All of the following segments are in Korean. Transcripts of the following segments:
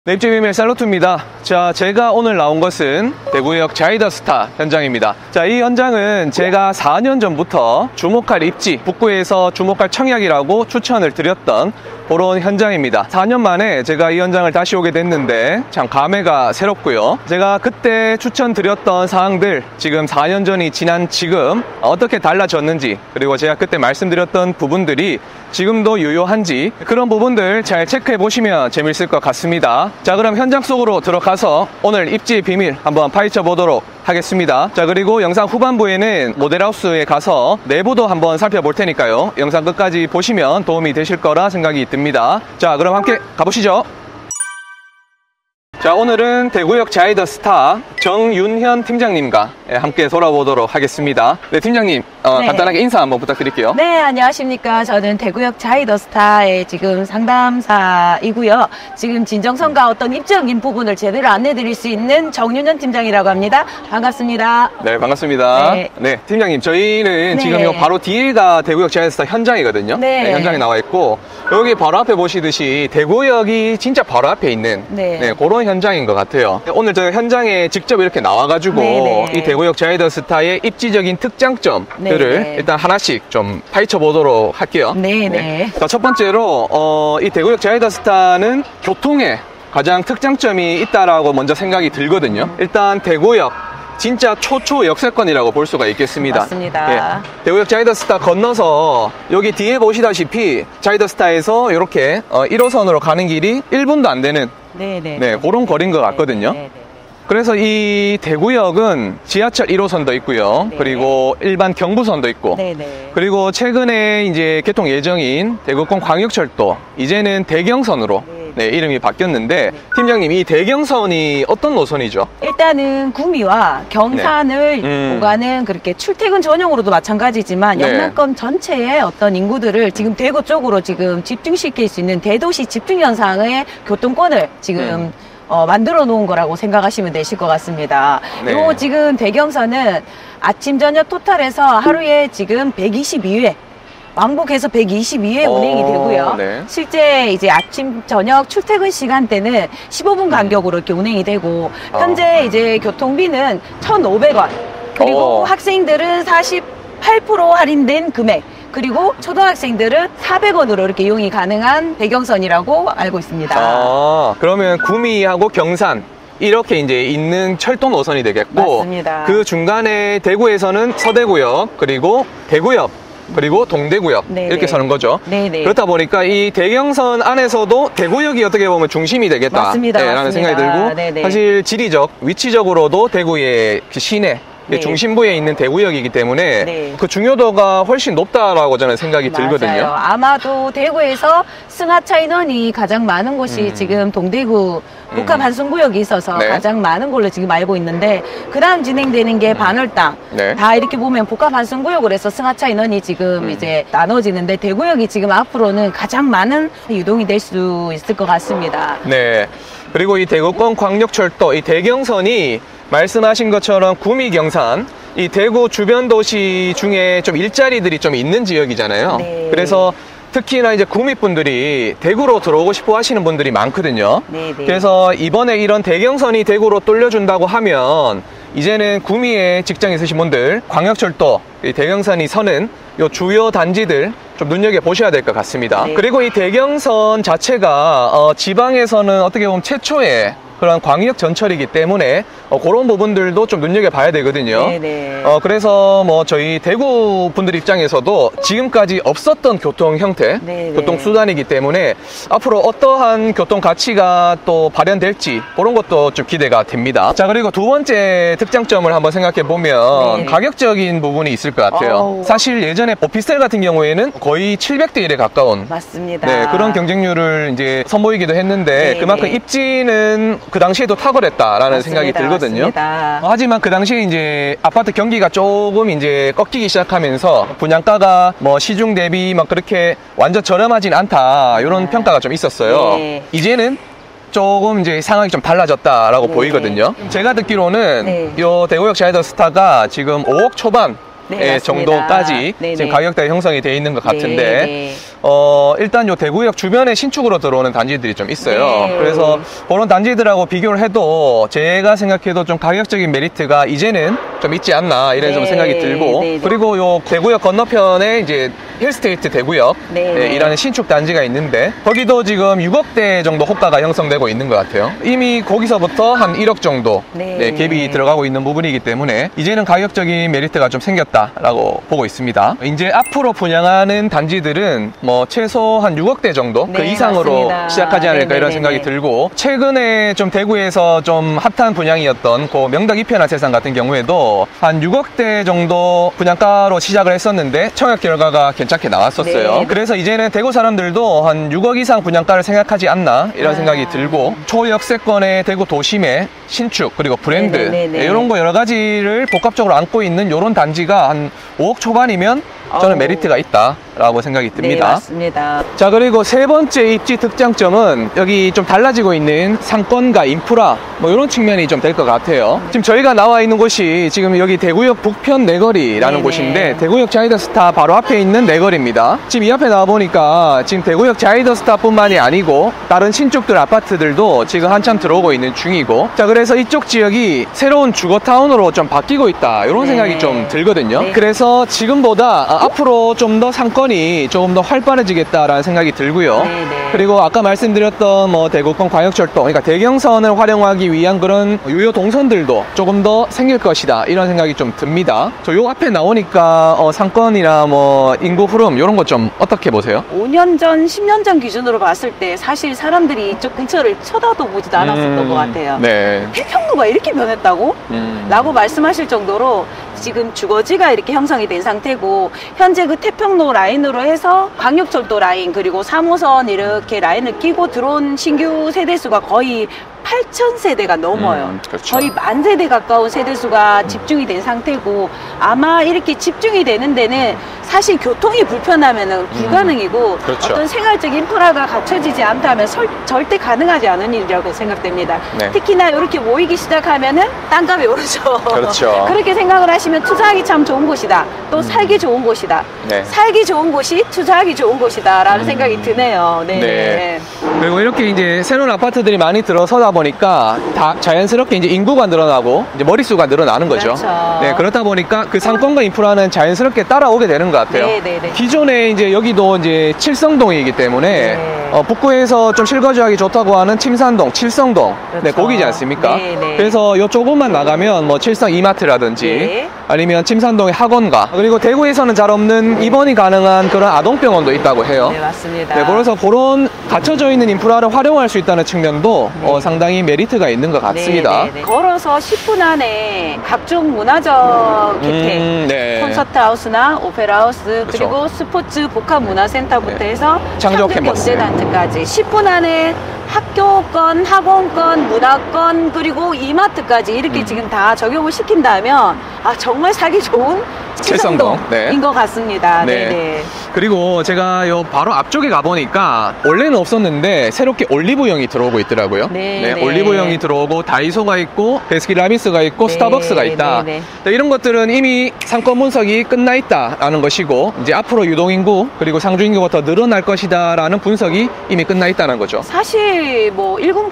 네, 입주비밀 셀로투입니다. 자, 제가 오늘 나온 것은 대구역 자이더스타 현장입니다. 자, 이 현장은 제가 4년 전부터 주목할 입지, 북구에서 주목할 청약이라고 추천을 드렸던 그런 현장입니다. 4년 만에 제가 이 현장을 다시 오게 됐는데 참 감회가 새롭고요. 제가 그때 추천드렸던 사항들, 지금 4년 전이 지난 지금 어떻게 달라졌는지, 그리고 제가 그때 말씀드렸던 부분들이 지금도 유효한지, 그런 부분들 잘 체크해 보시면 재밌을 것 같습니다. 자, 그럼 현장 속으로 들어가서 오늘 입지의 비밀 한번 파헤쳐 보도록 하겠습니다. 자, 그리고 영상 후반부에는 모델하우스에 가서 내부도 한번 살펴볼 테니까요, 영상 끝까지 보시면 도움이 되실 거라 생각이 듭니다. 자, 그럼 함께 가보시죠. 자, 오늘은 대구역 자이더스타 정윤현 팀장님과 함께 돌아보도록 하겠습니다. 네, 팀장님, 네. 간단하게 인사 한번 부탁드릴게요. 네, 안녕하십니까. 저는 대구역 자이더스타의 지금 상담사이고요. 지금 진정성과 어떤 입지적인 부분을 제대로 안내드릴 수 있는 정윤현 팀장이라고 합니다. 반갑습니다. 네, 반갑습니다. 네. 네, 팀장님, 저희는 네. 지금 요 바로 뒤에가 대구역 자이더스타 현장이거든요. 네. 현장에 나와 있고, 여기 바로 앞에 보시듯이 대구역이 진짜 바로 앞에 있는 그런 현장인 것 같아요. 오늘 저희 현장에 직접 이렇게 나와가지고 이 대구역 자이더스타의 입지적인 특장점들을 일단 하나씩 좀 파헤쳐 보도록 할게요. 자, 첫 번째로 이 대구역 자이더스타는 교통에 가장 특장점이 있다라고 먼저 생각이 들거든요. 일단 대구역 진짜 초초 역세권이라고 볼 수가 있겠습니다. 맞습니다. 대구역 자이더스타 건너서 여기 뒤에 보시다시피 자이더스타에서 이렇게 1호선으로 가는 길이 1분도 안 되는 그런 거리인 것 같거든요. 그래서 이 대구역은 지하철 1호선도 있고요. 그리고 일반 경부선도 있고. 그리고 최근에 이제 개통 예정인 대구권 광역철도, 이제는 대경선으로 이름이 바뀌었는데, 팀장님, 이 대경선이 어떤 노선이죠? 일단은 구미와 경산을 오가는 그렇게 출퇴근 전용으로도 마찬가지지만 영남권 전체의 어떤 인구들을 지금 대구 쪽으로 지금 집중시킬 수 있는 대도시 집중 현상의 교통권을 지금 만들어 놓은 거라고 생각하시면 되실 것 같습니다. 요 지금 대경선은 아침 저녁 토탈해서 하루에 지금 122회, 왕복해서 122회 운행이 되고요. 실제 이제 아침 저녁 출퇴근 시간대는 15분 간격으로 이렇게 운행이 되고, 현재 이제 교통비는 1,500원, 그리고 학생들은 48% 할인된 금액, 그리고 초등학생들은 400원으로 이렇게 이용이 가능한 대경선이라고 알고 있습니다. 그러면 구미하고 경산 이렇게 이제 있는 철도 노선이 되겠고, 맞습니다. 그 중간에 대구에서는 서대구역, 그리고 대구역, 그리고 동대구역 이렇게 서는 거죠. 그렇다 보니까 이 대경선 안에서도 대구역이 어떻게 보면 중심이 되겠다 라는 생각이 들고, 사실 지리적, 위치적으로도 대구의 시내 중심부에 있는 대구역이기 때문에 그 중요도가 훨씬 높다라고 저는 생각이 들거든요. 아마도 대구에서 승하차 인원이 가장 많은 곳이 지금 동대구 복합환승구역이 있어서 가장 많은 걸로 지금 알고 있는데, 그 다음 진행되는 게 반월당, 다 이렇게 보면 복합환승구역으로 해서 승하차 인원이 지금 이제 나눠지는데, 대구역이 지금 앞으로는 가장 많은 유동이 될 수 있을 것 같습니다. 그리고 이 대구권 광역철도, 이 대경선이 말씀하신 것처럼 구미, 경산, 이 대구 주변 도시 중에 좀 일자리들이 좀 있는 지역이잖아요. 그래서 특히나 이제 구미 분들이 대구로 들어오고 싶어 하시는 분들이 많거든요. 그래서 이번에 이런 대경선이 대구로 뚫려준다고 하면, 이제는 구미에 직장 있으신 분들 광역철도 이 대경선이 서는 요 주요 단지들 좀 눈여겨보셔야 될 것 같습니다. 그리고 이 대경선 자체가 지방에서는 어떻게 보면 최초의 그런 광역 전철이기 때문에 그런 부분들도 좀 눈여겨봐야 되거든요. 그래서 뭐 저희 대구 분들 입장에서도 지금까지 없었던 교통 형태, 교통 수단이기 때문에 앞으로 어떠한 교통 가치가 또 발현될지 그런 것도 좀 기대가 됩니다. 자, 그리고 두 번째 특장점을 한번 생각해 보면 가격적인 부분이 있을 것 같아요. 사실 예전에 오피스텔 같은 경우에는 거의 700대 1에 가까운 그런 경쟁률을 이제 선보이기도 했는데, 그만큼 입지는 그 당시에도 탁월했다라는 생각이 들거든요. 하지만 그 당시에 이제 아파트 경기가 조금 이제 꺾이기 시작하면서 분양가가 뭐 시중 대비 막 그렇게 완전 저렴하진 않다, 이런 평가가 좀 있었어요. 이제는 조금 이제 상황이 좀 달라졌다라고 보이거든요. 제가 듣기로는 요 대구역 자이더스타가 지금 5억 초반 정도까지 지금 가격대가 형성이 되어 있는 것 같은데, 일단 요 대구역 주변에 신축으로 들어오는 단지들이 좀 있어요. 네. 그래서 그런 단지들하고 비교를 해도 제가 생각해도 좀 가격적인 메리트가 이제는 좀 있지 않나 이런 좀 네. 생각이 들고 네. 그리고 요 대구역 건너편에 이제 힐스테이트 대구역 네. 이라는 신축 단지가 있는데 거기도 지금 6억대 정도 호가가 형성되고 있는 것 같아요. 이미 거기서부터 한 1억 정도 네. 갭이 들어가고 있는 부분이기 때문에 이제는 가격적인 메리트가 좀 생겼다라고 보고 있습니다. 이제 앞으로 분양하는 단지들은 뭐 최소 한 6억대 정도 그 네, 이상으로 맞습니다. 시작하지 않을까 이런 네네네네. 생각이 들고 최근에 좀 대구에서 좀 핫한 분양이었던 그 명덕 이편한 세상 같은 경우에도 한 6억대 정도 분양가로 시작을 했었는데 청약 결과가 괜찮게 나왔었어요. 네. 그래서 이제는 대구 사람들도 한 6억 이상 분양가를 생각하지 않나 이런 생각이 들고 초역세권의 대구 도심의 신축 그리고 브랜드 네네네네. 이런 거 여러 가지를 복합적으로 안고 있는 이런 단지가 한 5억 초반이면 저는 어우. 메리트가 있다라고 생각이 네, 듭니다. 맞습니다. 자, 그리고 세 번째 입지 특장점은 여기 좀 달라지고 있는 상권과 인프라 뭐 이런 측면이 좀 될 것 같아요. 지금 저희가 나와 있는 곳이 지금 여기 대구역 북편 내거리라는 네네. 곳인데 대구역 자이더스타 바로 앞에 있는 내거리입니다. 지금 이 앞에 나와 보니까 지금 대구역 자이더스타뿐만이 아니고 다른 신축들 아파트들도 지금 한참 들어오고 있는 중이고 자, 그래서 이쪽 지역이 새로운 주거타운으로 좀 바뀌고 있다 이런 네. 생각이 좀 들거든요. 네. 그래서 지금보다 앞으로 좀 더 상권이 조금 더 활발해지겠다라는 생각이 들고요. 네네. 그리고 아까 말씀드렸던 뭐 대구권 광역철도, 그러니까 대경선을 활용하기 위한 그런 유효 동선들도 조금 더 생길 것이다 이런 생각이 좀 듭니다. 저 요 앞에 나오니까 상권이나 뭐 인구 흐름 이런 거 좀 어떻게 보세요? 5년 전, 10년 전 기준으로 봤을 때 사실 사람들이 이쪽 근처를 쳐다도 보지도 않았었던 것 같아요. 네. 태평로가 이렇게 변했다고? 라고 말씀하실 정도로 지금 주거지가 이렇게 형성이 된 상태고 현재 그 태평로 라인으로 해서 광역철도 라인 그리고 3호선 이렇게 라인을 끼고 들어온 신규 세대수가 거의 8,000세대가 넘어요. 그렇죠. 거의 10,000세대 가까운 세대수가 집중이 된 상태고 아마 이렇게 집중이 되는 데는 사실 교통이 불편하면 불가능이고 그렇죠. 어떤 생활적 인프라가 갖춰지지 않다면 절대 가능하지 않은 일이라고 생각됩니다. 네. 특히나 이렇게 모이기 시작하면은 땅값이 오르죠. 그렇죠. 그렇게 생각을 하시면 투자하기 참 좋은 곳이다. 또 살기 좋은 곳이다. 네. 살기 좋은 곳이 투자하기 좋은 곳이다라는 생각이 드네요. 네. 네. 그리고 이렇게 이제 새로운 아파트들이 많이 들어서다 보니까 다 자연스럽게 이제 인구가 늘어나고 이제 머릿수가 늘어나는 거죠. 그렇죠. 네, 그렇다 보니까 그 상권과 인프라는 자연스럽게 따라오게 되는 것 같아요. 네, 네, 네. 기존에 이제 여기도 이제 칠성동이기 때문에 네. 북구에서 좀 실거주하기 좋다고 하는 침산동, 칠성동, 그렇죠. 네, 거기지 않습니까? 네, 네. 그래서 요 조금만 나가면 뭐 칠성 이마트라든지 네. 아니면 침산동의 학원가 그리고 대구에서는 잘 없는 입원이 가능한 그런 아동병원도 있다고 해요. 네, 맞습니다. 네, 그래서 그런 갖춰져 있는 인프라를 활용할 수 있다는 측면도 상당히 메리트가 있는 것 같습니다. 네, 네, 네. 걸어서 10분 안에 각종 문화적 혜택, 네. 콘서트 하우스나 오페라 하우스 그렇죠. 그리고 스포츠 복합 문화센터부터 네. 해서 창조 캠퍼스. 경제단지까지 10분 안에 학교권, 학원권, 문화권 그리고 이마트까지 이렇게 지금 다 적용을 시킨다면 정말 살기 좋은 칠성동. 칠성동인 것 같습니다. 네. 네. 그리고 제가 요 바로 앞쪽에 가보니까 원래는 없었는데 새롭게 올리브영이 들어오고 있더라고요. 네, 네. 올리브영이 들어오고 다이소가 있고 베스킨라빈스가 있고 네, 스타벅스가 있다. 네, 네. 네, 이런 것들은 이미 상권 분석이 끝나 있다라는 것이고 이제 앞으로 유동인구 그리고 상주인구가 더 늘어날 것이다라는 분석이 이미 끝나 있다는 거죠. 사실 뭐 일군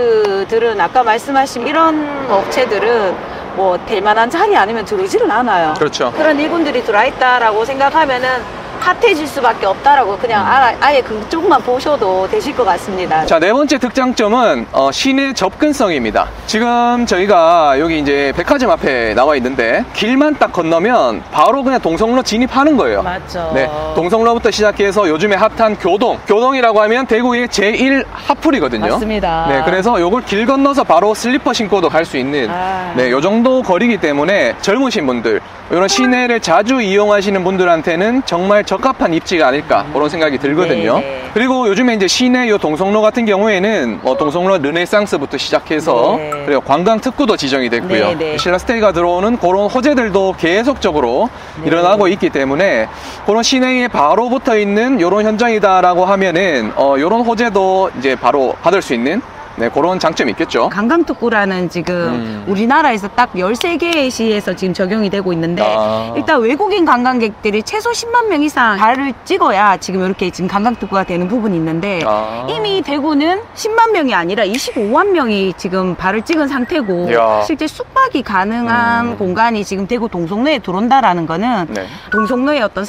브랜드들은 아까 말씀하신 이런 업체들은 뭐 될 만한 자리 아니면 들어오지를 않아요. 그렇죠. 그런 일군들이 들어와 있다라고 생각하면은 핫해질 수밖에 없다라고 그냥 아예 그쪽만 보셔도 되실 것 같습니다. 자, 네 번째 특장점은 시내 접근성입니다. 지금 저희가 여기 이제 백화점 앞에 나와 있는데 길만 딱 건너면 바로 그냥 동성로 진입하는 거예요. 맞죠. 네, 동성로부터 시작해서 요즘에 핫한 교동이라고 하면 대구의 제1 핫플이거든요. 맞습니다. 네, 그래서 요걸 길 건너서 바로 슬리퍼 신고도 갈 수 있는 네, 요 정도 거리기 때문에 젊으신 분들 이런 시내를 자주 이용하시는 분들한테는 정말 적합한 입지가 아닐까 그런 생각이 들거든요. 네. 그리고 요즘에 이제 시내 요 동성로 같은 경우에는 동성로 르네상스부터 시작해서 네. 그리고 관광 특구도 지정이 됐고요. 네, 네. 신라스테이가 들어오는 그런 호재들도 계속적으로 네. 일어나고 있기 때문에 그런 시내에 바로 붙어 있는 이런 현장이다라고 하면은 이런 호재도 이제 바로 받을 수 있는 네, 그런 장점이 있겠죠. 관광특구라는 지금 우리나라에서 딱 13개의 시에서 지금 적용이 되고 있는데 일단 외국인 관광객들이 최소 10만 명 이상 발을 찍어야 지금 이렇게 지금 관광특구가 되는 부분이 있는데 이미 대구는 10만 명이 아니라 25만 명이 지금 발을 찍은 상태고 실제 숙박이 가능한 공간이 지금 대구 동성로에 들어온다라는 거는 네. 동성로의 어떤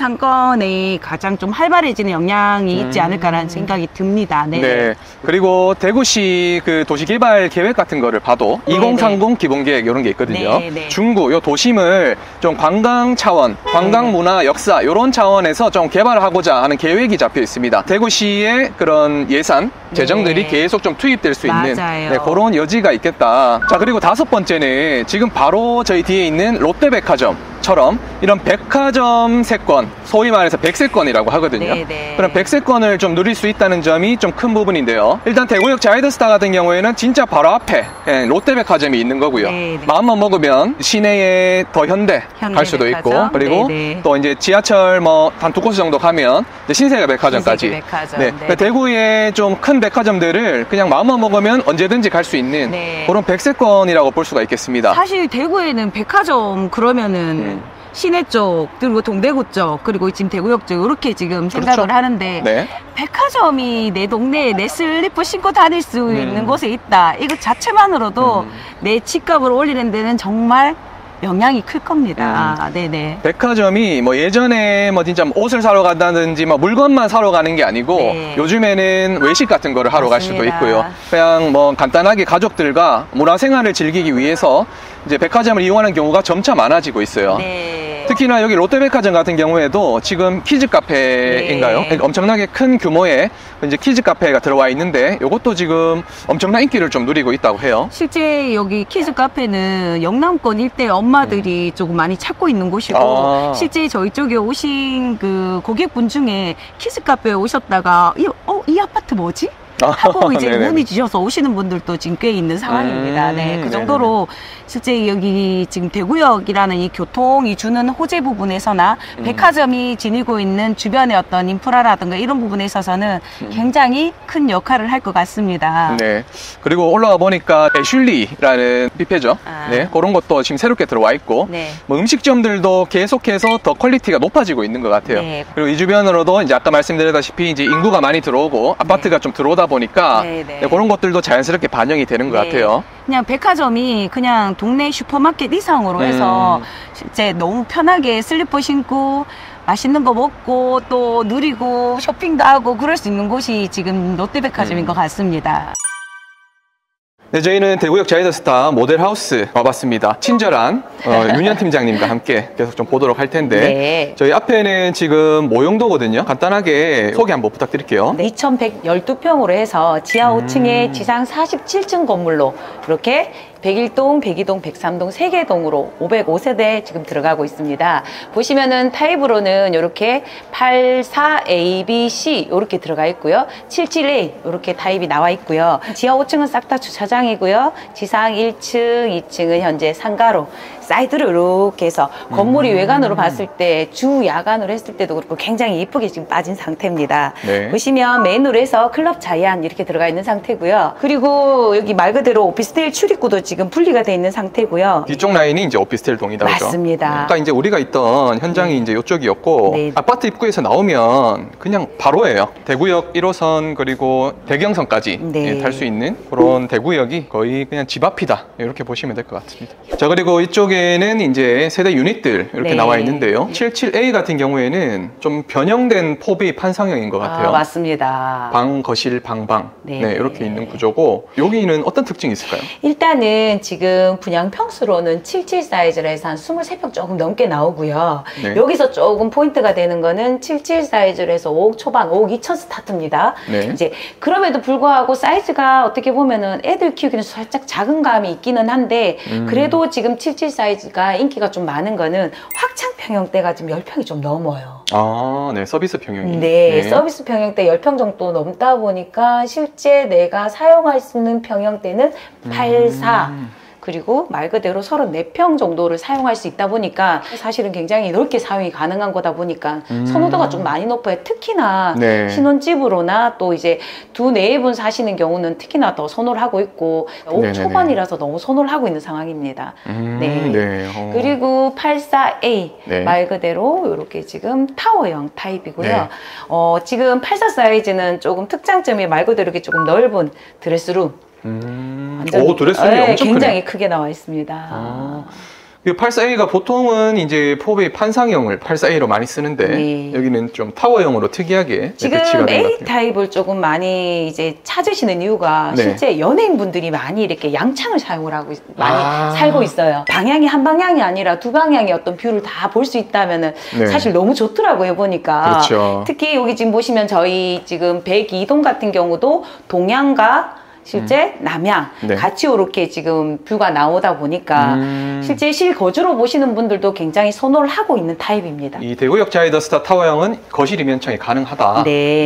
상권이 가장 좀 활발해지는 영향이 있지 않을까라는 생각이 듭니다. 네. 네. 그리고 대구시 그 도시개발 계획 같은 거를 봐도 2030 기본계획 이런 게 있거든요. 네네. 중구 요 도심을 좀 관광 차원, 관광 문화, 역사 이런 차원에서 좀 개발하고자 하는 계획이 잡혀 있습니다. 대구시의 그런 예산, 재정들이 계속 좀 투입될 수 있는 맞아요. 네, 그런 여지가 있겠다. 자, 그리고 다섯 번째는 지금 바로 저희 뒤에 있는 롯데백화점처럼 이런 백화점 세권, 소위 말해서 백세권이라고 하거든요. 네네. 그런 백세권을 좀 누릴 수 있다는 점이 좀 큰 부분인데요. 일단 대구역 자이더스타 같은 경우에는 진짜 바로 앞에 롯데백화점이 있는 거고요. 네네. 마음만 먹으면 시내에 더 현대 갈 수도 있고, 현대백화점. 그리고 네네. 또 이제 지하철 뭐 한 두 코스 정도 가면 이제 신세계백화점까지. 신세계백화점. 네. 네. 대구의 좀 큰 백화점들을 그냥 마음만 먹으면 언제든지 갈 수 있는 네. 그런 백세권이라고 볼 수가 있겠습니다. 사실 대구에는 백화점 그러면은 시내 쪽 그리고 동대구 쪽 그리고 지금 대구역 쪽 이렇게 지금 생각을 그렇죠. 하는데 네. 백화점이 내 동네에 내 슬리퍼 신고 다닐 수 있는 곳에 있다. 이거 자체만으로도 내 집값을 올리는 데는 정말 영향이 클 겁니다. 네네. 백화점이 뭐 예전에 뭐 진짜 옷을 사러 간다든지 뭐 물건만 사러 가는 게 아니고 네. 요즘에는 외식 같은 거를 하러 갈 수도 맞습니다. 있고요. 그냥 뭐 간단하게 가족들과 문화생활을 즐기기 위해서 이제 백화점을 이용하는 경우가 점차 많아지고 있어요. 네. 특히나 여기 롯데백화점 같은 경우에도 지금 키즈 카페인가요? 네. 엄청나게 큰 규모의 이제 키즈 카페가 들어와 있는데 이것도 지금 엄청난 인기를 좀 누리고 있다고 해요. 실제 여기 키즈 카페는 영남권 일대 엄마들이 조금 많이 찾고 있는 곳이고 실제 저희 쪽에 오신 그 고객분 중에 키즈 카페에 오셨다가 이 아파트 뭐지? 하고 이제 문의 주셔서 오시는 분들도 지금 꽤 있는 상황입니다. 네, 그 정도로 실제 여기 지금 대구역이라는 이 교통이 주는 호재 부분에서나 백화점이 지니고 있는 주변의 어떤 인프라라든가 이런 부분에 있어서는 굉장히 큰 역할을 할 것 같습니다. 네. 그리고 올라와 보니까 애슐리라는 뷔페죠. 네, 그런 것도 지금 새롭게 들어와 있고, 네. 뭐 음식점들도 계속해서 더 퀄리티가 높아지고 있는 것 같아요. 네. 그리고 이 주변으로도 이제 아까 말씀드렸다시피 이제 인구가 많이 들어오고 아파트가 좀 들어오다 보니까 네, 그런 것들도 자연스럽게 반영이 되는 것 같아요. 그냥 백화점이 그냥 동네 슈퍼마켓 이상으로 해서 실제 너무 편하게 슬리퍼 신고 맛있는 거 먹고 또 누리고 쇼핑도 하고 그럴 수 있는 곳이 지금 롯데백화점인 것 같습니다. 네, 저희는 대구역 자이더스타 모델하우스 와봤습니다. 친절한 윤현 팀장님과 함께 계속 좀 보도록 할 텐데 네. 저희 앞에는 지금 모형도거든요. 간단하게 소개 한번 부탁드릴게요. 2112평으로 해서 지하 5층에 지상 47층 건물로 이렇게 101동, 102동, 103동 3개 동으로 505세대 지금 들어가고 있습니다. 보시면은 타입으로는 이렇게 84, A, B, C 이렇게 들어가 있고요. 77A 이렇게 타입이 나와 있고요. 지하 5층은 싹 다 주차장이고요. 지상 1층, 2층은 현재 상가로 사이드로 이렇게 해서 건물이 외관으로 봤을 때 주 야간으로 했을 때도 그렇고 굉장히 이쁘게 지금 빠진 상태입니다. 네. 보시면 메인으로 해서 클럽 자이안 이렇게 들어가 있는 상태고요. 그리고 여기 말 그대로 오피스텔 출입구도 지금 분리가 돼 있는 상태고요. 뒤쪽 라인이 이제 오피스텔 동이다, 그죠? 맞습니다. 아까 이제 우리가 있던 현장이 이제 이쪽이었고 네. 아파트 입구에서 나오면 그냥 바로예요. 대구역 1호선 그리고 대경선까지 네. 탈 수 있는 그런 대구역이 거의 그냥 집 앞이다, 이렇게 보시면 될 것 같습니다. 자, 그리고 이쪽에는 이제 세대 유닛들 이렇게 네. 나와 있는데요. 77A 같은 경우에는 좀 변형된 포비 판상형인 것 같아요. 맞습니다. 방, 거실, 방방 네. 이렇게 있는 구조고 여기는 어떤 특징이 있을까요? 일단은 지금 분양 평수로는 77 사이즈로 해서 한 23평 조금 넘게 나오고요. 네. 여기서 조금 포인트가 되는 거는 77 사이즈로 해서 5억 초반, 5억 2천 스타트입니다. 네. 이제 그럼에도 불구하고 사이즈가 어떻게 보면은 애들 키우기는 살짝 작은 감이 있기는 한데 그래도 지금 77 사이즈가 인기가 좀 많은 거는 확장 평형대가 지금 10평이 좀 넘어요. 아, 네, 서비스 평형이. 네, 서비스 평형대 10평 정도 넘다 보니까 실제 내가 사용할 수 있는 평형대는 84, 그리고 말 그대로 34평 정도를 사용할 수 있다 보니까 사실은 굉장히 넓게 사용이 가능한 거다 보니까 선호도가 좀 많이 높아요. 특히나 네. 신혼집으로나 또 이제 2, 4분 사시는 경우는 특히나 더 선호를 하고 있고 5 초반이라서 너무 선호를 하고 있는 상황입니다. 네. 네. 그리고 84A 네. 말 그대로 이렇게 지금 타워형 타입이고요. 네. 지금 84 사이즈는 조금 특장점이 말 그대로 이렇게 조금 넓은 드레스룸. 오, 드레스룸이 네, 엄청 굉장히 크네. 크게 나와 있습니다. 84A가 보통은 이제 포베이 판상형을 84A로 많이 쓰는데 네. 여기는 좀 타워형으로 특이하게 지금 배치가 된 것 A 같아요. 타입을 조금 많이 이제 찾으시는 이유가 네. 실제 연예인분들이 많이 이렇게 양창을 사용을 하고 많이 아. 살고 있어요. 방향이 한 방향이 아니라 두 방향의 어떤 뷰를 다 볼 수 있다면은 네. 사실 너무 좋더라고요, 보니까. 그렇죠. 특히 여기 지금 보시면 저희 지금 102동 같은 경우도 동양과 실제 남양 네. 같이 이렇게 지금 뷰가 나오다 보니까 실제 실거주로 보시는 분들도 굉장히 선호를 하고 있는 타입입니다. 이 대구역 자이더스타 타워형은 거실 이면창이 가능하다.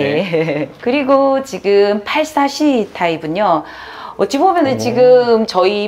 네. 그리고 지금 84C 타입은요. 어찌 보면은 지금 저희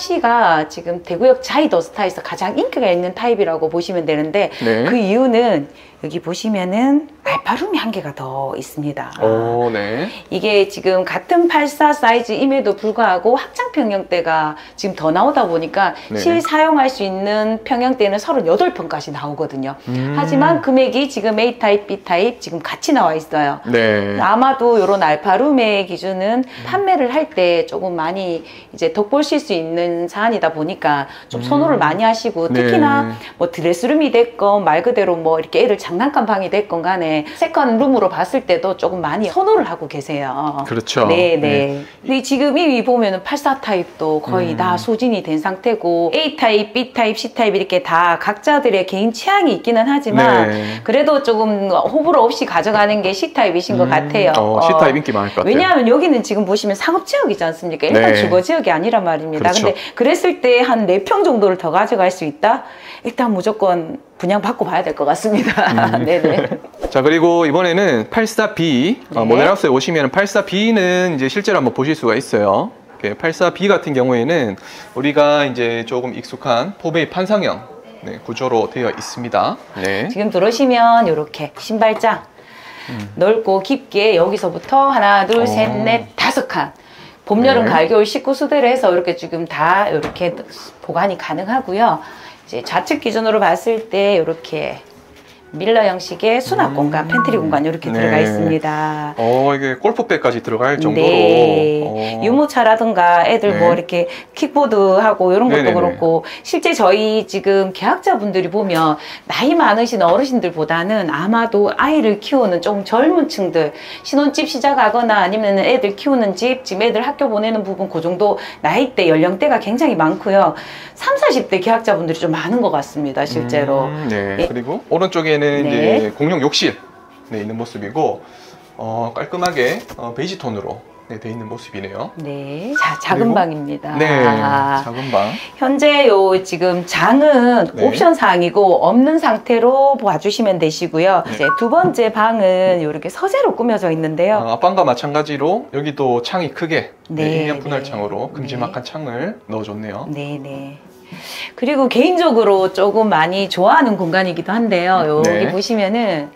84C가 지금 대구역 자이더스타에서 가장 인기가 있는 타입이라고 보시면 되는데 네. 그 이유는 여기 보시면은 알파룸이 한 개가 더 있습니다. 오, 네. 이게 지금 같은 84 사이즈임에도 불구하고 확장 평형대가 지금 더 나오다 보니까 네. 실 사용할 수 있는 평형대는 38평까지 나오거든요. 하지만 금액이 지금 A타입, B타입 지금 같이 나와 있어요. 네. 아마도 이런 알파룸의 기준은 판매를 할 때 조금 많이 이제 덕보실 수 있는 사안이다 보니까 좀 선호를 많이 하시고 네. 특히나 뭐 드레스룸이 됐건 말 그대로 뭐 이렇게 애들 장난감 방이 됐건 간에 세컨룸으로 봤을 때도 조금 많이 선호를 하고 계세요. 그렇죠. 네네. 네. 근데 지금 이 보면은 84 타입도 거의 다 소진이 된 상태고 A 타입, B 타입, C 타입 이렇게 다 각자들의 개인 취향이 있기는 하지만 네. 그래도 조금 호불호 없이 가져가는 게 C 타입이신 것 같아요. C타입 인기 많을 것 같아요. 왜냐하면 여기는 지금 보시면 상업지역이지 않습니까? 일단 네. 주거지역이 아니란 말입니다. 그렇죠. 근데 그랬을 때 한 4평 정도를 더 가져갈 수 있다? 일단 무조건 분양받고 봐야 될 것 같습니다. 네네. 자, 그리고 이번에는 84B 네. 모델하우스에 오시면 84B는 이제 실제로 한번 보실 수가 있어요. 84B 같은 경우에는 우리가 이제 조금 익숙한 포베이 판상형 구조로 되어 있습니다. 네. 지금 들어오시면 이렇게 신발장 넓고 깊게 여기서부터 하나, 둘, 셋, 넷, 5칸. 봄, 여름, 네. 가을, 겨울 식구 수대로 해서 이렇게 지금 다 이렇게 보관이 가능하고요. 이제 좌측 기준으로 봤을 때 이렇게 밀러 형식의 수납 공간, 팬트리 공간 이렇게 네. 들어가 있습니다. 이게 골프백까지 들어갈 정도로. 네. 유모차라든가 애들 네. 뭐 이렇게 킥보드하고 이런 것도 네네네. 그렇고 실제 저희 지금 계약자분들이 보면 나이 많으신 어르신들보다는 아마도 아이를 키우는 좀 젊은 층들 신혼집 시작하거나 아니면 애들 키우는 집, 지금 애들 학교 보내는 부분 그 정도 나이대 연령대가 굉장히 많고요. 30, 40대 계약자분들이 좀 많은 것 같습니다. 실제로. 네. 네. 그리고 오른쪽에는 네. 이제 공용 욕실 있는 모습이고 깔끔하게 베이지 톤으로 되어 있는 모습이네요. 네. 자, 작은 그리고- 방입니다. 네. 작은 방. 현재 요 지금 장은 네. 옵션 사항이고 없는 상태로 봐주시면 되시고요. 네. 이제 두 번째 방은 이렇게 서재로 꾸며져 있는데요. 앞방과 마찬가지로 여기도 창이 크게 네, 일면 분할 네. 창으로 큼지막한 네. 창을 넣어줬네요. 네네. 그리고 개인적으로 조금 많이 좋아하는 공간이기도 한데요. 여기 네. 보시면은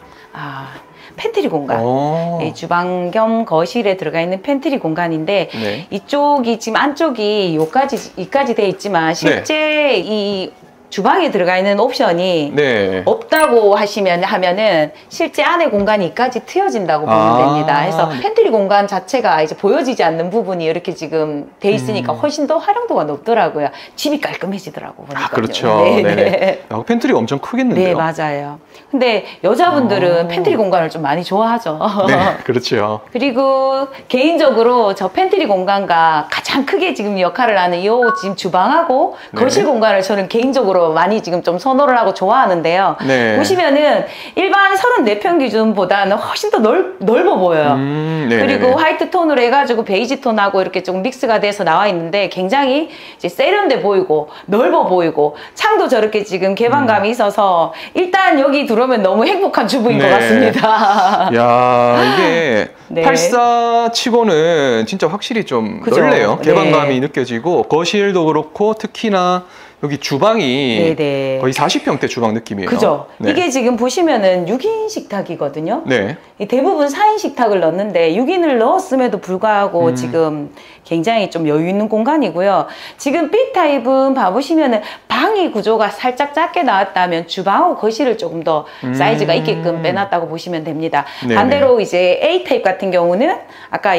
팬트리 공간. 이 주방 겸 거실에 들어가 있는 팬트리 공간인데 네. 이쪽이 지금 안쪽이 이까지 돼 있지만 실제 이 주방에 들어가 있는 옵션이 네. 없다고 하면은 실제 안에 공간이 이까지 트여진다고 보면 됩니다. 그래서 팬트리 공간 자체가 이제 보여지지 않는 부분이 이렇게 지금 돼 있으니까 훨씬 더 활용도가 높더라고요. 집이 깔끔해지더라고 보니까요. 그렇죠. 네. 네. 팬트리가 엄청 크겠는데요. 네, 맞아요. 근데 여자분들은 팬트리 공간을 좀 많이 좋아하죠. 네, 그렇죠. 그리고 개인적으로 저 팬트리 공간과 가장 크게 지금 역할을 하는 이 지금 주방하고 네. 거실 공간을 저는 개인적으로 쪽으로 많이 지금 좀 선호를 하고 좋아하는데요. 네. 보시면은 일반 34평 기준보다는 훨씬 더 넓어 보여요. 그리고 화이트 톤으로 해가지고 베이지 톤하고 이렇게 좀 믹스가 돼서 나와 있는데 굉장히 이제 세련돼 보이고 넓어 보이고 창도 저렇게 지금 개방감이 있어서 일단 여기 들어오면 너무 행복한 주부인 것 같습니다. 야, 이게 네. 84 치고는 진짜 확실히 좀 그죠? 넓네요. 네. 개방감이 느껴지고 거실도 그렇고 특히나 여기 주방이 네네. 거의 40평대 주방 느낌이에요. 그죠? 네. 이게 지금 보시면은 6인 식탁이거든요. 네. 대부분 4인 식탁을 넣었는데 6인을 넣었음에도 불구하고 지금 굉장히 좀 여유 있는 공간이고요. 지금 B타입은 봐보시면은 방이 구조가 살짝 작게 나왔다면 주방하고 거실을 조금 더 사이즈가 있게끔 빼놨다고 보시면 됩니다. 네네. 반대로 이제 A타입 같은 경우는 아까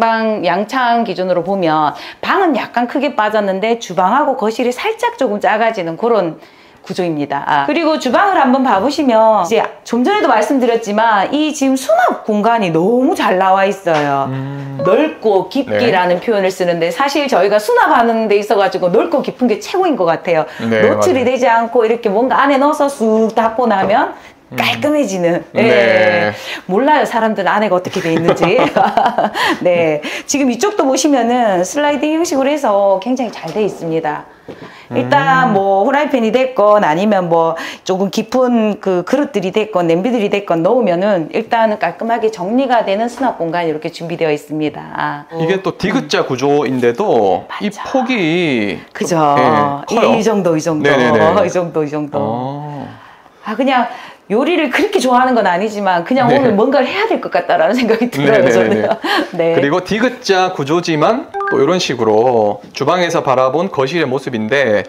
양창 기준으로 보면 방은 약간 크게 빠졌는데 주방하고 거실이 살짝 조금 작아지는 그런 구조입니다. 그리고 주방을 한번 봐보시면 이제 좀 전에도 말씀드렸지만 이 지금 수납 공간이 너무 잘 나와 있어요. 넓고 깊기라는 표현을 쓰는데 사실 저희가 수납하는 데 있어가지고 넓고 깊은 게 최고인 것 같아요. 네, 노출이 맞아요. 되지 않고 이렇게 뭔가 안에 넣어서 쑥 닫고 나면 깔끔해지는. 네. 예. 몰라요, 사람들 안에가 어떻게 돼 있는지. 네. 지금 이쪽도 보시면은 슬라이딩 형식으로 해서 굉장히 잘 돼 있습니다. 일단 뭐 후라이팬이 됐건 아니면 뭐 조금 깊은 그 그릇들이 됐건 냄비들이 됐건 넣으면은 일단은 깔끔하게 정리가 되는 수납 공간이 이렇게 준비되어 있습니다. 이게 또 디귿자 구조인데도 이 맞아. 폭이 그죠? 좀, 커요. 이 정도. 네네네. 이 정도. 그냥 요리를 그렇게 좋아하는 건 아니지만 그냥 네. 오늘 뭔가를 해야 될 것 같다라는 생각이 들어요. 저는. 네. 그리고 디귿자 구조지만 또 이런 식으로 주방에서 바라본 거실의 모습인데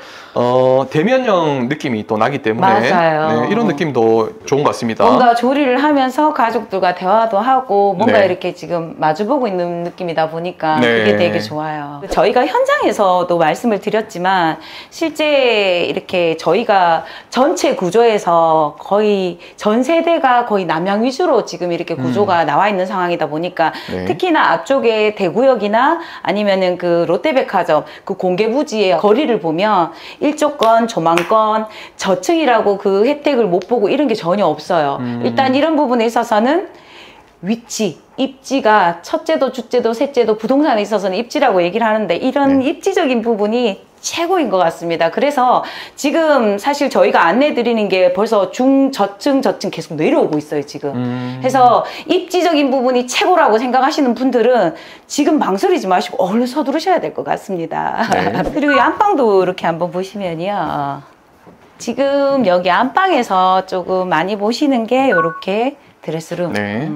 대면형 느낌이 또 나기 때문에 맞아요. 네, 이런 느낌도 좋은 것 같습니다. 뭔가 조리를 하면서 가족들과 대화도 하고 뭔가 네. 이렇게 지금 마주보고 있는 느낌이다 보니까 네. 그게 되게 좋아요. 저희가 현장에서도 말씀을 드렸지만 실제 이렇게 저희가 전체 구조에서 거의 전 세대가 거의 남양 위주로 지금 이렇게 구조가 나와 있는 상황이다 보니까 네. 특히나 앞쪽에 대구역이나 아니면은 그 롯데백화점 그 공개 부지의 거리를 보면 일조권, 조망권, 저층이라고 그 혜택을 못 보고 이런 게 전혀 없어요. 일단 이런 부분에 있어서는 위치, 입지가 첫째도, 둘째도, 셋째도 부동산에 있어서는 입지라고 얘기를 하는데 이런 입지적인 부분이 최고인 것 같습니다. 그래서 지금 사실 저희가 안내 드리는 게 벌써 저층 계속 내려오고 있어요, 지금. 그래서 입지적인 부분이 최고라고 생각하시는 분들은 지금 망설이지 마시고 얼른 서두르셔야 될 것 같습니다. 네. 그리고 이 안방도 이렇게 한번 보시면요. 지금 여기 안방에서 조금 많이 보시는 게 이렇게 드레스룸. 네.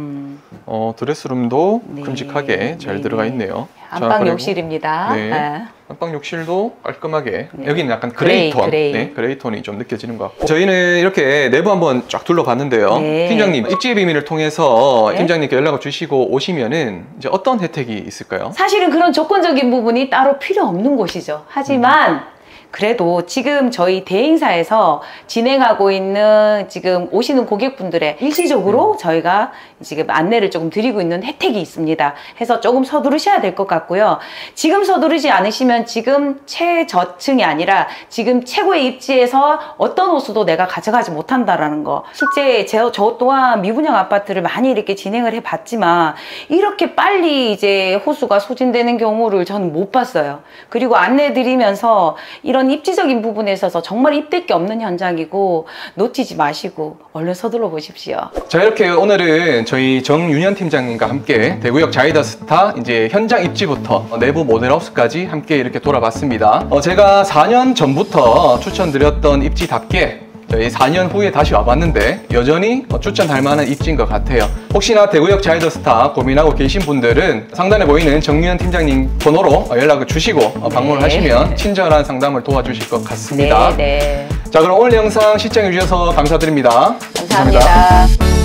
드레스룸도 네. 큼직하게 잘 네, 들어가 네. 있네요. 안방 그리고 욕실입니다. 네. 아. 안방 욕실도 깔끔하게 네. 여기는 약간 그레이 톤, 그레이. 네, 그레이 톤이 좀 느껴지는 것 같고 저희는 이렇게 내부 한번 쫙 둘러봤는데요. 네. 팀장님 입지의 비밀을 통해서 네. 팀장님께 연락을 주시고 오시면은 이제 어떤 혜택이 있을까요? 사실은 그런 조건적인 부분이 따로 필요 없는 곳이죠. 하지만 그래도 지금 저희 대행사에서 진행하고 있는 지금 오시는 고객분들의 일시적으로 저희가 지금 안내를 조금 드리고 있는 혜택이 있습니다. 해서 조금 서두르셔야 될 것 같고요. 지금 서두르지 않으시면 지금 최저층이 아니라 지금 최고의 입지에서 어떤 호수도 내가 가져가지 못한다라는 거. 실제 저 또한 미분양 아파트를 많이 이렇게 진행을 해봤지만 이렇게 빨리 이제 호수가 소진되는 경우를 저는 못 봤어요. 그리고 안내 드리면서 이런 입지적인 부분에 있어서 정말 입댈 게 없는 현장이고 놓치지 마시고 얼른 서둘러 보십시오. 자, 이렇게 오늘은 저희 정윤현 팀장님과 함께 대구역 자이더스타 이제 현장 입지부터 내부 모델하우스까지 함께 이렇게 돌아봤습니다. 제가 4년 전부터 추천드렸던 입지답게 저희 4년 후에 다시 와봤는데 여전히 추천할 만한 입지인 것 같아요. 혹시나 대구역 자이더스타 고민하고 계신 분들은 상단에 보이는 정윤현 팀장님 번호로 연락을 주시고 방문을 하시면 친절한 상담을 도와주실 것 같습니다. 네. 자, 그럼 오늘 영상 시청해 주셔서 감사드립니다. 감사합니다.